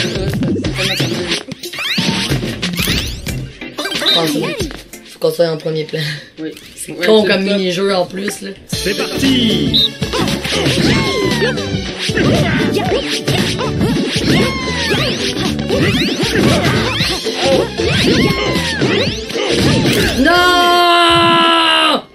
Faut qu'on soit en premier plan. oui. C'est con comme mini-jeu en plus, là. C'est parti! Non!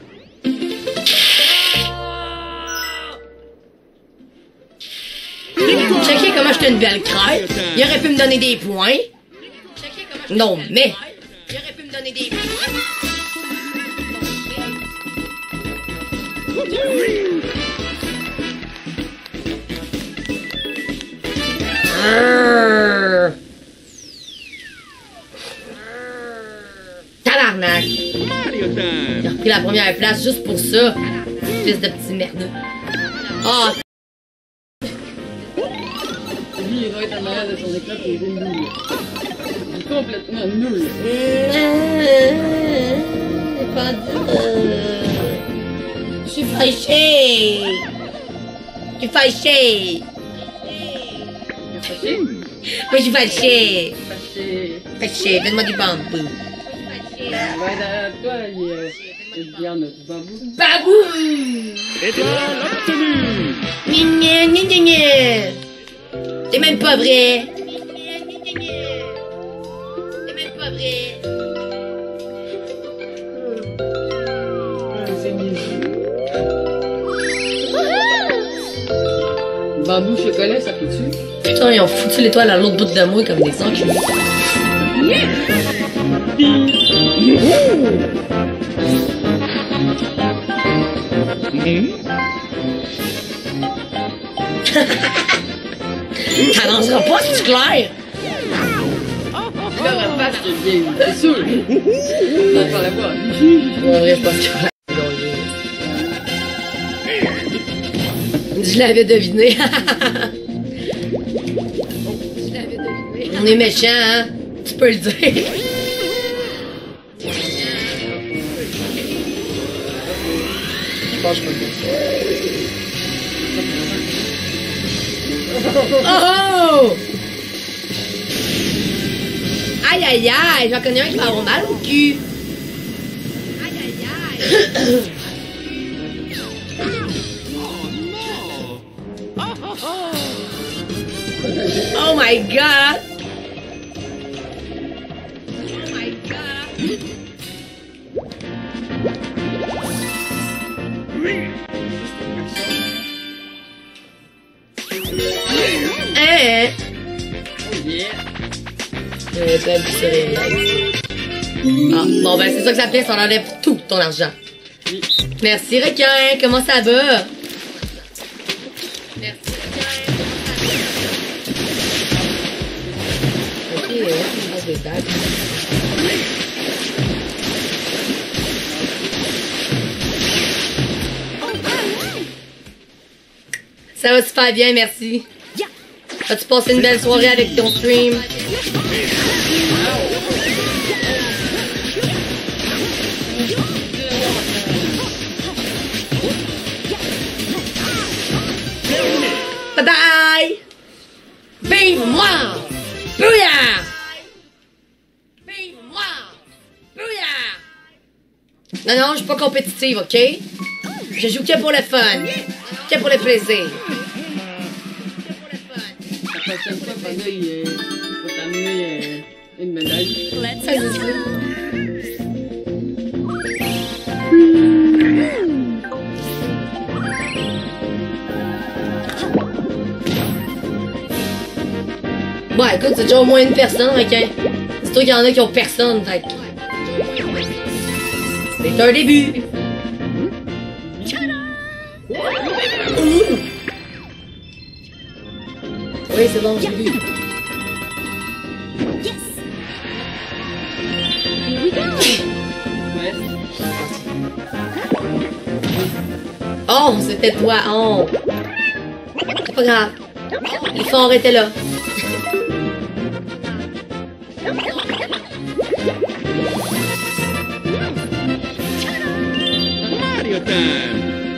Checkez comment j'étais une belle crête. Il aurait pu me donner des points. Non, mais... Il aurait pu me donner des points. Tabarnak! Mario Il Time! a repris la première place juste pour ça. Fils de petit merdeux. Ah! Lui, il va être en arrière de son écran et il est nul. Il est complètement nul. C'est pas dur. Je suis fâchée. Je suis fâchée. Fâché? Moi, je suis fâchée. Fâché. Fâchée, donne-moi du bambou. Ben, derrière toi, il y en a du bambou. Babou! Étoile obtenue! Gna gna gna gna. C'est même pas vrai. C'est même pas vrai. C'est niaiseux. Bambou chocolat, ça fait-tu? Putain, ils ont foutu l'étoile à l'autre bout de moi comme des enculés. T'avanceras pas, c'est clair? Là, la face qui est bien, c'est sûr. Non, par la voix. En vrai, je pense que je gagner. Je l'avais deviné. Je l'avais deviné. On est méchants, hein? Tu peux le dire. Je pense que je peux le dire. Oh! Aïe aïe aïe, j'en connais un qui va avoir mal au cul. Aïe aïe aïe. Oh my god! Oh my god! Hein? Oh yeah. Ah, bon ben c'est ça que ça fait, ça enlève tout ton argent. Oui. Merci requin, comment ça va? Merci requin, comment ça va? Ok, on passe des dagues. Ça va super bien, merci. As-tu passé une belle soirée avec ton stream? Bye bye! Vive-moi! Bouillard! Vive-moi! Bouillard! Non, non, je suis pas compétitive, ok? Je joue que pour le fun, que pour le plaisir. La prochaine fois, Panda, il faut t'amener une médaille. Let's Ça, go. c'est ça. Bon, écoute, c'est déjà au moins une personne, ok? C'est toi qu'il y en a qui ont personne, fait que... C'est un début! Ouh. Oui, c'est bon, j'ai vu. Ouais. Oh, c'était toi, oh! C'est pas grave. Les forts étaient là. Mario time.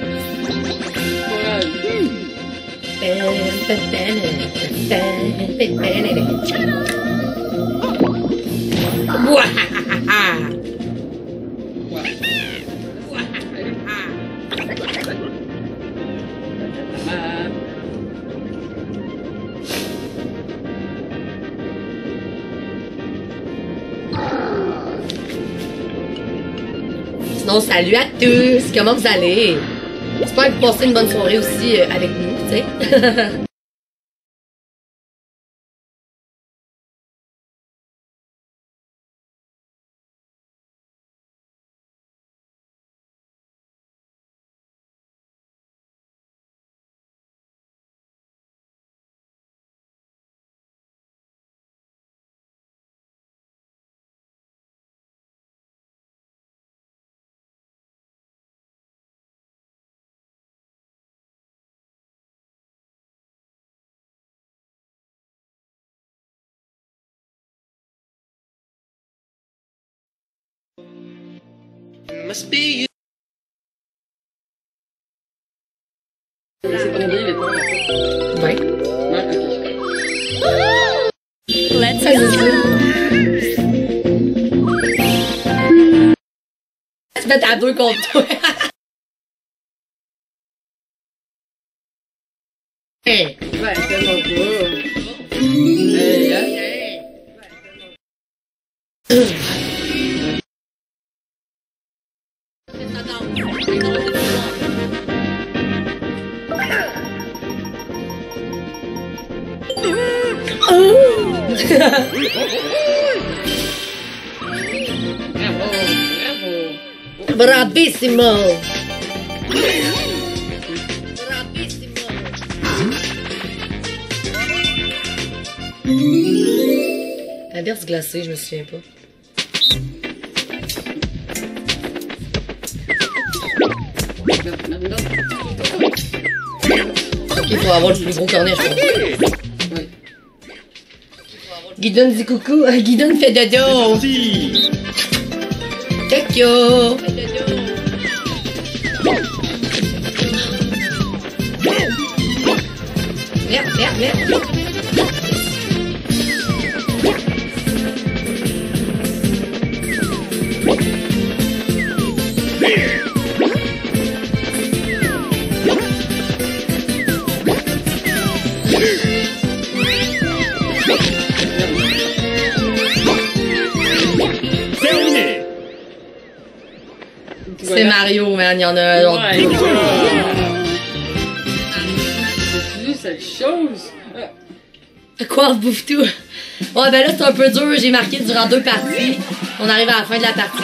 Ouah! Sinon, salut à tous! Comment vous allez? J'espère que vous passez une bonne soirée aussi avec nous, tu sais. Must be you. C'est combien les temps? Ouais. Ouais, ok. Let's Ça, go. c'est ça. Tu te mets à deux contre toi. Hey. Ouais, tellement pas. Hey, hein? Bravo, bravo. Bravissimo! Bravissimo! Inverse glacée, je me souviens pas. Ok, il faut avoir le plus gros cornet, je pense. Ouais. Guidon dit coucou, Guidon fait dodo! Merci. Tokyo! Merde! Merde. Terminé. C'est Mario, man. Il y en a un autre. Ouais. J'ai vu cette chose. Quoi, on bouffe tout? Ouais, ben là, c'est un peu dur. J'ai marqué durant 2 parties. On arrive à la fin de la partie.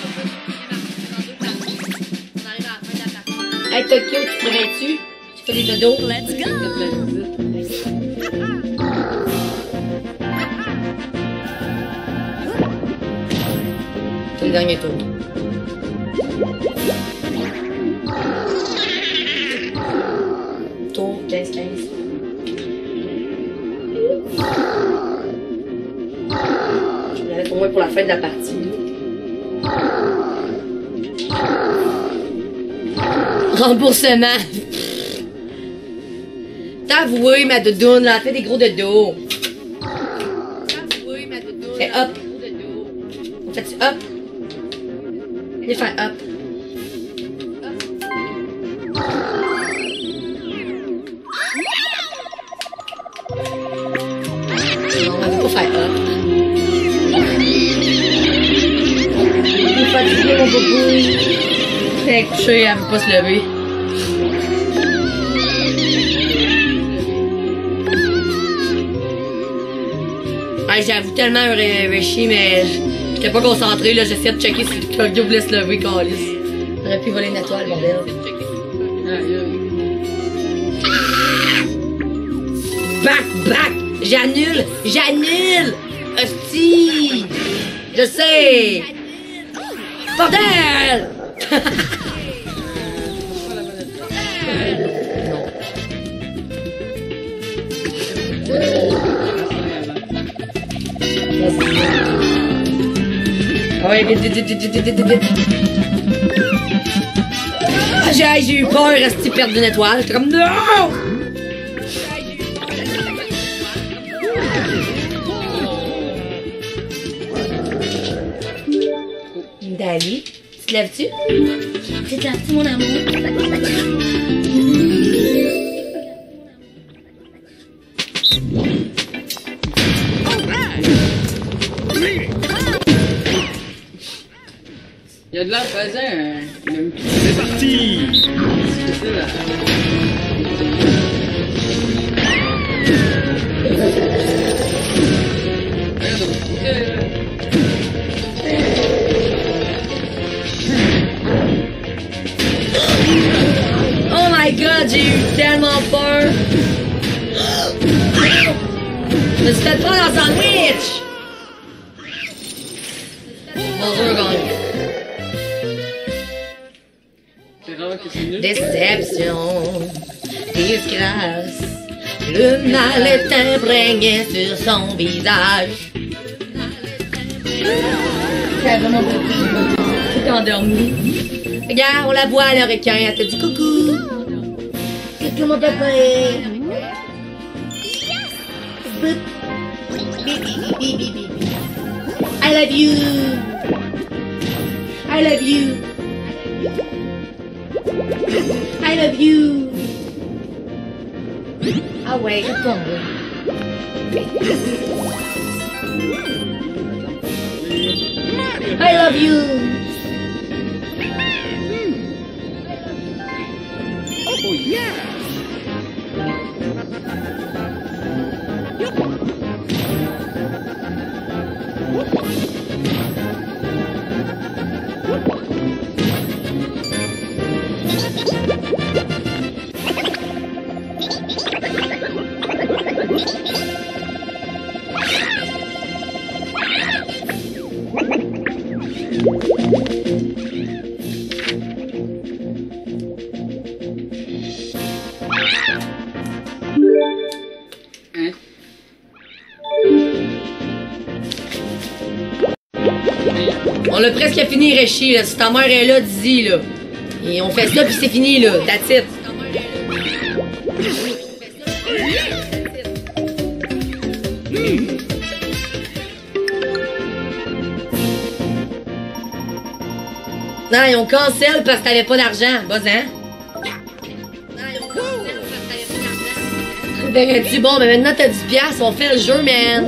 Hey, Tokyo, tu te réveilles-tu? Tu fais des dodos? Let's go. C'est le dernier tour. Tour 15-15. Je me l'avais au moins pour la fin de la partie. Remboursement. T'avoué, ma doudoune, là, fais des gros dodos. T'avoué, ma doudoune. Fais hop. On fait hop. Viens faire hop. Non, on va pas faire hop. Il est fatigué, mon boubou. Fait couché, elle veut pas se lever. Ouais, j'avoue tellement réfléchi, mais j'étais pas concentré, là. J'essayais de checker si le Tokyo voulait se lever, câlisse. J'aurais pu voler une étoile, bordel. Back! J'annule! Hostie! Je sais! Bordel! Ouais, vite. Ah, j'ai eu peur, rester perdre une étoile. J'étais comme non! Dali, tu te lèves-tu? Tu te lèves-tu, mon amour? Il y a de l'air pesant, C'est parti. c'est ça, là. Oh my god, j'ai eu tellement peur! Je me suis fait prendre un sandwich! Bonjour, gang. C'est rare que c'est nul. Déception, disgrâce, le mal est imprégné sur son visage. C'est vraiment beau. Tout endormi. Regarde, on la voit, le requin, elle te dit coucou. Coucou mon copain. I love you. I love you. I love you. Ah ouais, je tombe. I love you. Oh yeah. Hein? On l'a presque fini, Réchi, là. Si ta mère est là, dis-y, là. Et on fait ça, puis c'est fini, là. That's it. Non, ils ont cancel parce que t'avais pas d'argent. Vas-en. Verrais-tu, bon, mais maintenant t'as 10$, on fait le jeu, man.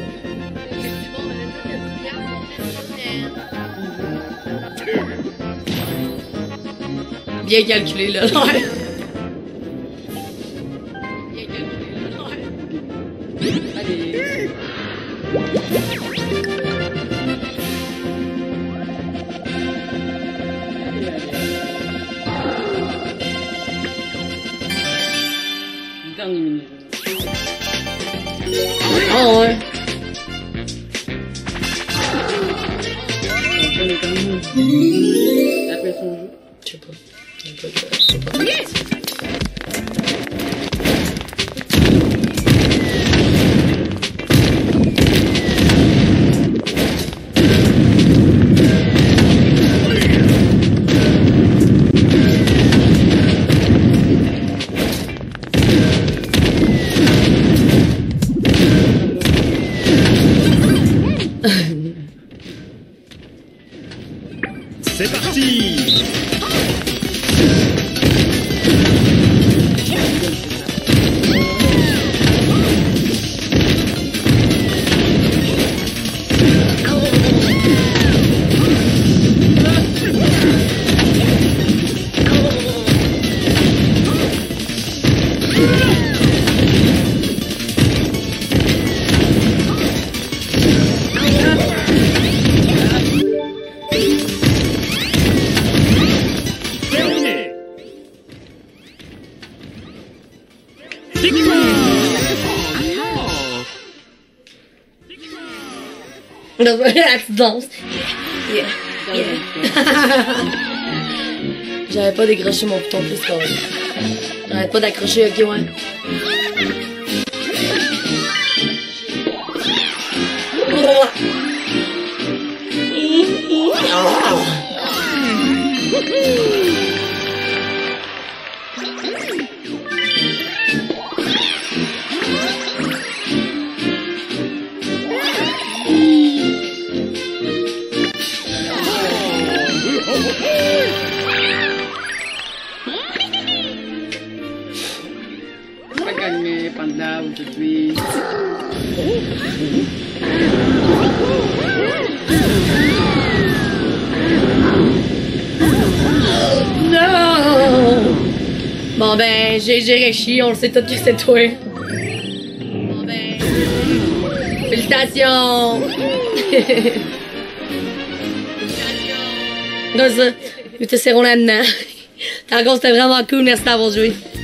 Bien calculé, là. Allez. Dernier minute. Oh, ouais. Après son jeu. Je sais pas. Je sais pas. C'est parti. Terminé. Tu danses. Yeah. J'avais pas décroché mon bouton plus quand même. J'arrête pas d'accrocher, ok, ouais. Pas gagné Panda aujourd'hui. Non! Bon ben, j'ai Réchi, on le sait tout que c'est toi. Bon ben, félicitations! Comme ça, nous te serrons là-dedans. Par contre, c'était vraiment cool, merci d'avoir joué.